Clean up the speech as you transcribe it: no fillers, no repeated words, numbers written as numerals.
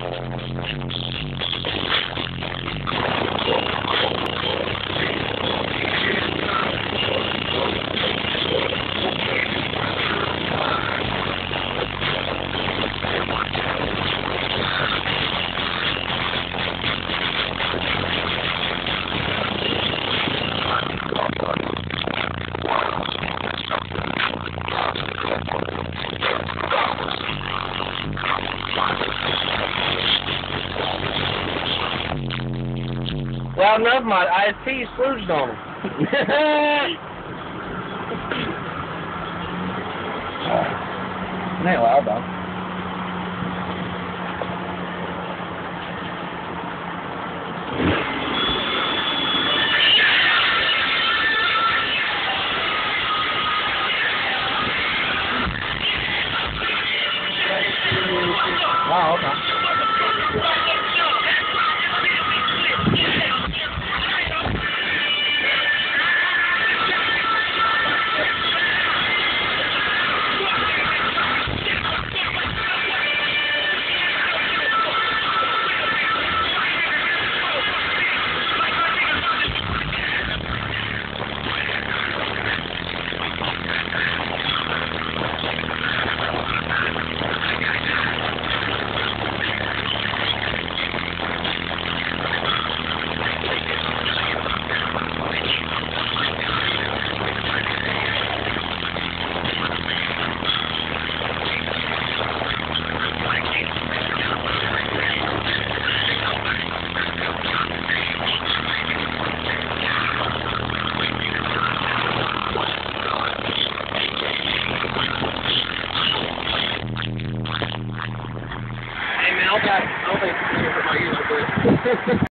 Well, enough, my ISP slooged on them. It ain't loud, though. Oh, okay. I don't think it's going to hurt my ears a bit.